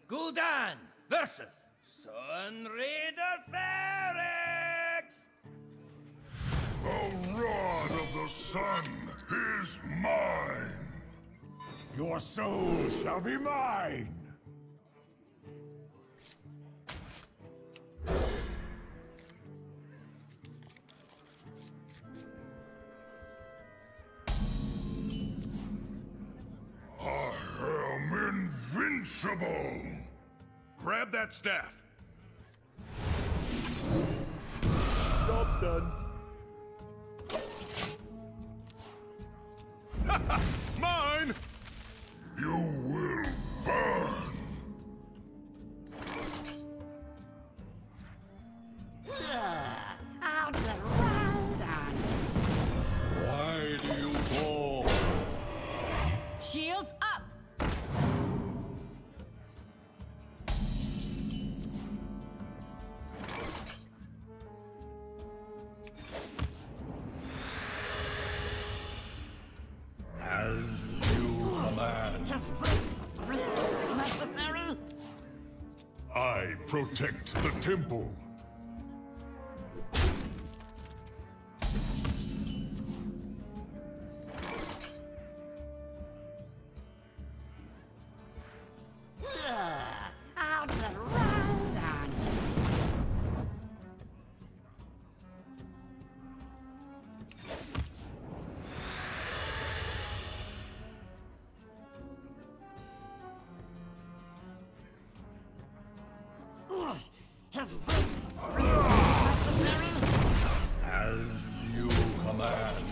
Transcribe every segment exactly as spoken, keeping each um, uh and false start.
Gul'dan versus Sun Raider Phaerix! The rod of the sun is mine! Your soul shall be mine! I am invincible! Grab that staff. Job's done. Mine! You will burn! Out the road on Why do you fall? Shields up! As you command. His boots really necessary? I protect the temple. Out the road on His boots really necessary? As you command.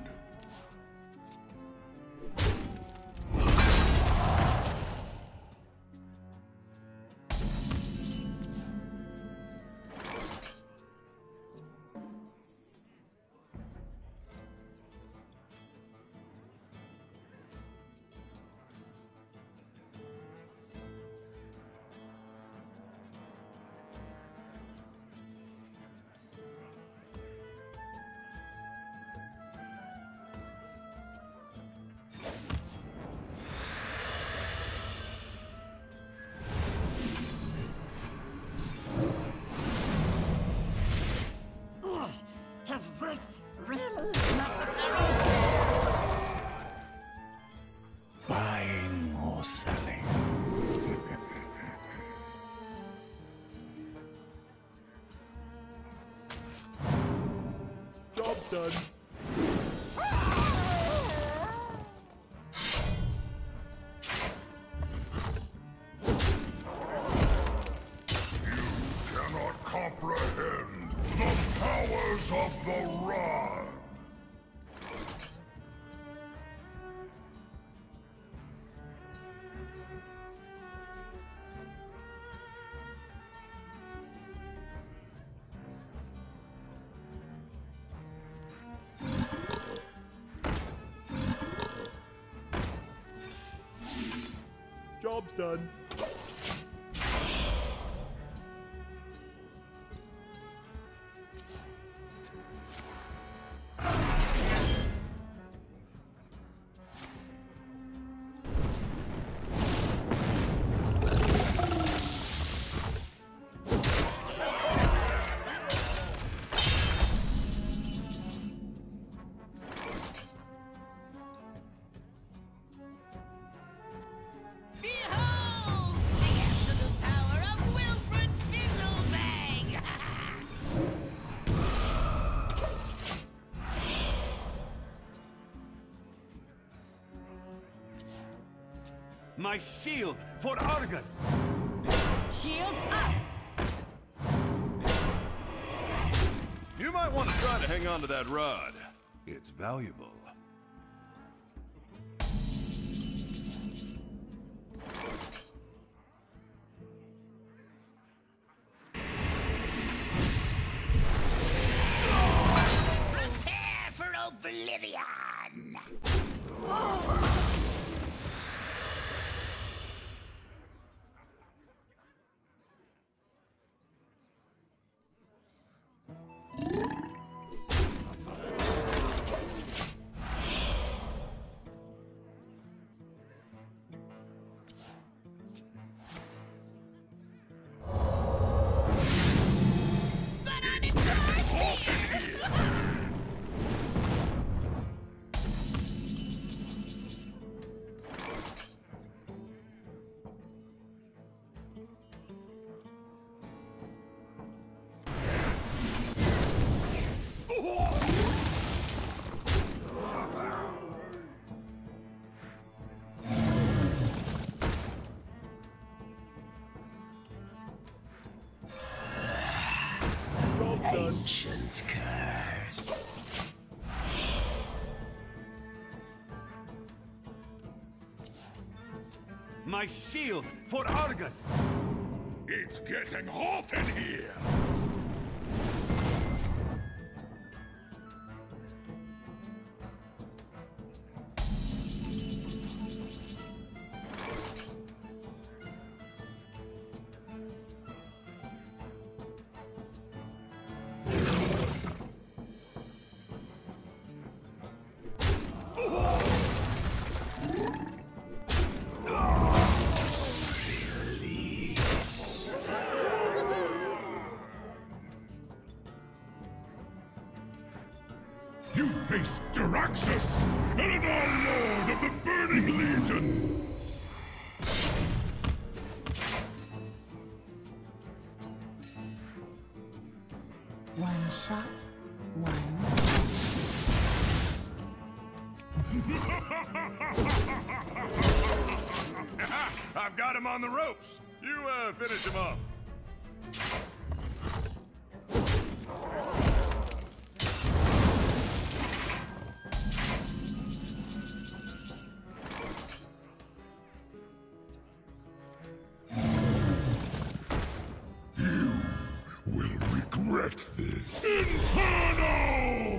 His boots really necessary? Buying or selling. Job's done. Cannot comprehend the powers of the rod. Job's done. Behold the absolute power of Wilfred Fizzlebang! My shield for Argus! Shields up! You might want to try to hang on to that rod. It's valuable. Prepare for oblivion! done. Ancient curse. My shield for Argus! It's getting hot in here! You face Jaraxxus, Eladar Lord of the Burning Legion! One shot, one. I've got him on the ropes. You, uh, finish him off. Will regret this. Inferno!